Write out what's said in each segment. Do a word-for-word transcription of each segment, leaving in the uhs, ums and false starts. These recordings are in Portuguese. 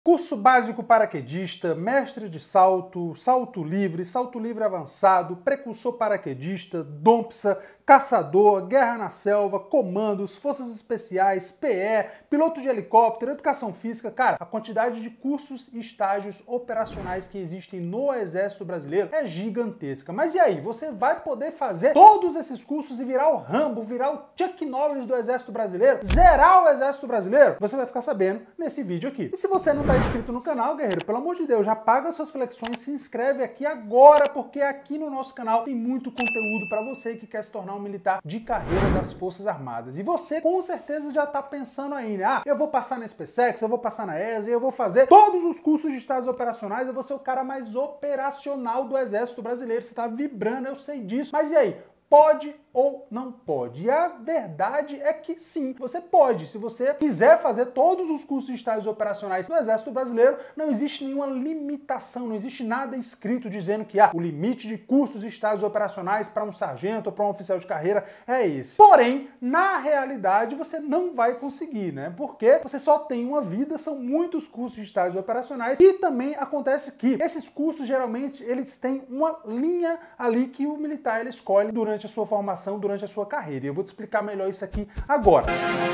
Curso básico paraquedista, mestre de salto, salto livre, salto livre avançado, precursor paraquedista, dompsa, caçador, guerra na selva, comandos, forças especiais, P E, piloto de helicóptero, educação física. Cara, a quantidade de cursos e estágios operacionais que existem no Exército Brasileiro é gigantesca. Mas e aí, você vai poder fazer todos esses cursos e virar o Rambo, virar o Chuck Norris do Exército Brasileiro? Zerar o Exército Brasileiro? Você vai ficar sabendo nesse vídeo aqui. E se você não está inscrito no canal, guerreiro, pelo amor de Deus, já paga suas flexões, se inscreve aqui agora, porque aqui no nosso canal tem muito conteúdo para você que quer se tornar um militar de carreira das Forças Armadas. E você com certeza já está pensando aí, né? Ah, eu vou passar na SpaceX, eu vou passar na E S A, eu vou fazer todos os cursos de estágios operacionais, eu vou ser o cara mais operacional do Exército Brasileiro. Você está vibrando, eu sei disso. Mas e aí? Pode ou não pode? E a verdade é que sim, você pode. Se você quiser fazer todos os cursos de estágios operacionais do Exército Brasileiro, não existe nenhuma limitação, não existe nada escrito dizendo que ah, o limite de cursos de estágios operacionais para um sargento ou para um oficial de carreira é esse. Porém, na realidade, você não vai conseguir, né? Porque você só tem uma vida, são muitos cursos de estágios operacionais e também acontece que esses cursos, geralmente, eles têm uma linha ali que o militar ele escolhe durante a sua formação, durante a sua carreira. E eu vou te explicar melhor isso aqui agora.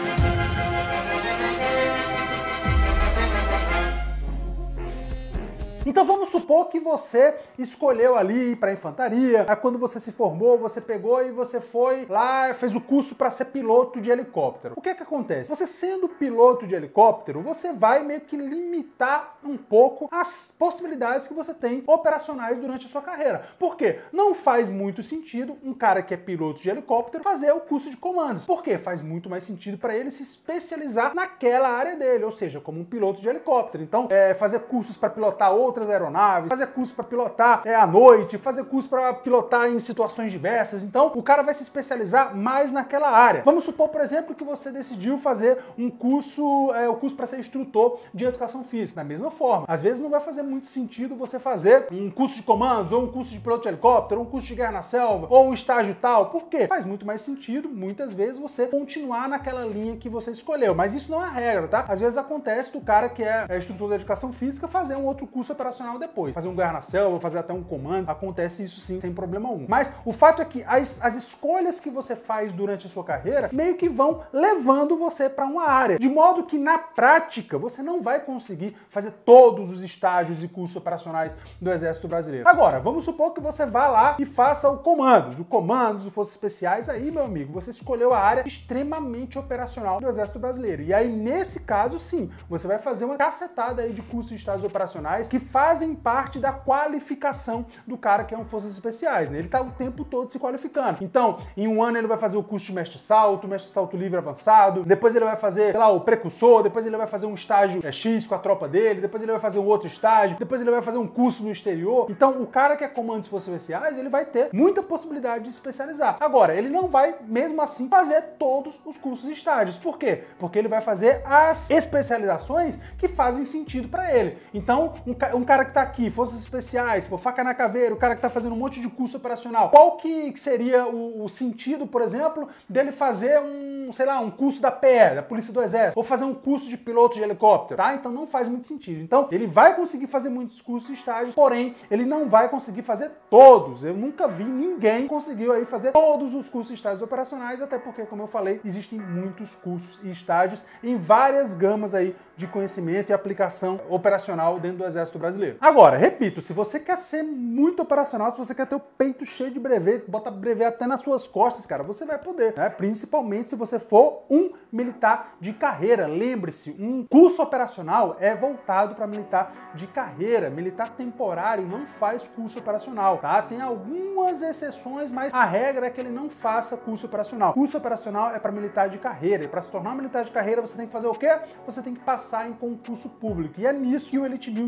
Então vamos supor que você escolheu ali ir para a infantaria, aí quando você se formou, você pegou e você foi lá, fez o curso para ser piloto de helicóptero. O que é que acontece? Você sendo piloto de helicóptero, você vai meio que limitar um pouco as possibilidades que você tem operacionais durante a sua carreira. Por quê? Não faz muito sentido um cara que é piloto de helicóptero fazer o curso de comandos. Por quê? Faz muito mais sentido para ele se especializar naquela área dele, ou seja, como um piloto de helicóptero. Então, é, fazer cursos para pilotar outras outras aeronaves, fazer curso para pilotar é, à noite, fazer curso para pilotar em situações diversas. Então, o cara vai se especializar mais naquela área. Vamos supor, por exemplo, que você decidiu fazer um curso, é, o curso para ser instrutor de educação física. Da mesma forma, às vezes não vai fazer muito sentido você fazer um curso de comandos, ou um curso de piloto de helicóptero, ou um curso de guerra na selva, ou um estágio tal. Por quê? Faz muito mais sentido, muitas vezes, você continuar naquela linha que você escolheu. Mas isso não é a regra, tá? Às vezes acontece do cara que é, é instrutor de educação física fazer um outro curso operacional depois. Fazer um guerra na selva, fazer até um comando, acontece isso sim, sem problema algum. Mas o fato é que as, as escolhas que você faz durante a sua carreira meio que vão levando você para uma área. De modo que na prática você não vai conseguir fazer todos os estágios e cursos operacionais do Exército Brasileiro. Agora, vamos supor que você vá lá e faça o comandos. O comandos, o Forças Especiais, aí, meu amigo, você escolheu a área extremamente operacional do Exército Brasileiro. E aí, nesse caso, sim, você vai fazer uma cacetada aí de cursos de estágios operacionais que fazem parte da qualificação do cara que é um Forças Especiais, né? Ele tá o tempo todo se qualificando. Então, em um ano ele vai fazer o curso de mestre salto, mestre salto livre avançado, depois ele vai fazer, sei lá, o precursor, depois ele vai fazer um estágio é, X com a tropa dele, depois ele vai fazer um outro estágio, depois ele vai fazer um curso no exterior. Então, o cara que é comando de Forças Especiais, ele vai ter muita possibilidade de se especializar. Agora, ele não vai, mesmo assim, fazer todos os cursos e estágios. Por quê? Porque ele vai fazer as especializações que fazem sentido para ele. Então, um, um cara que tá aqui, Forças Especiais, pô, faca na caveira, o cara que tá fazendo um monte de curso operacional, qual que seria o, o sentido, por exemplo, dele fazer um, sei lá, um curso da P E, da Polícia do Exército, ou fazer um curso de piloto de helicóptero, tá? Então não faz muito sentido. Então, ele vai conseguir fazer muitos cursos e estágios, porém, ele não vai conseguir fazer todos. Eu nunca vi ninguém conseguiu aí fazer todos os cursos e estágios operacionais, até porque, como eu falei, existem muitos cursos e estágios em várias gamas aí de conhecimento e aplicação operacional dentro do Exército Brasileiro. Agora, repito, se você quer ser muito operacional, se você quer ter o peito cheio de brevê, bota brevê até nas suas costas, cara, você vai poder, né? Principalmente se você for um militar de carreira. Lembre-se, um curso operacional é voltado para militar de carreira. Militar temporário não faz curso operacional, tá? Tem algumas exceções, mas a regra é que ele não faça curso operacional. Curso operacional é para militar de carreira. E para se tornar um militar de carreira, você tem que fazer o quê? Você tem que passar em concurso público. E é nisso que o Elite Mil te ajuda.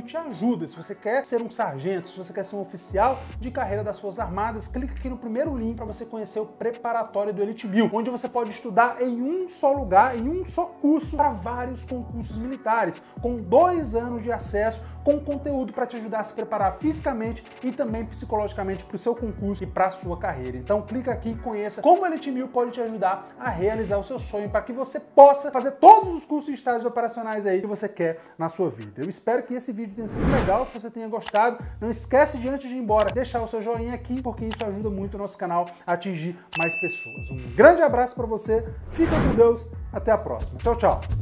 ajuda, se você quer ser um sargento, se você quer ser um oficial de carreira das Forças Armadas, clica aqui no primeiro link para você conhecer o preparatório do Elite Mil, onde você pode estudar em um só lugar, em um só curso, para vários concursos militares, com dois anos de acesso, com conteúdo para te ajudar a se preparar fisicamente e também psicologicamente para o seu concurso e para a sua carreira. Então clica aqui e conheça como o Elite Mil pode te ajudar a realizar o seu sonho, para que você possa fazer todos os cursos e estágios operacionais aí que você quer na sua vida. Eu espero que esse vídeo tenha sido legal, que você tenha gostado. Não esquece de, antes de ir embora, deixar o seu joinha aqui, porque isso ajuda muito o nosso canal a atingir mais pessoas. Um grande abraço para você, fica com Deus, até a próxima. Tchau, tchau!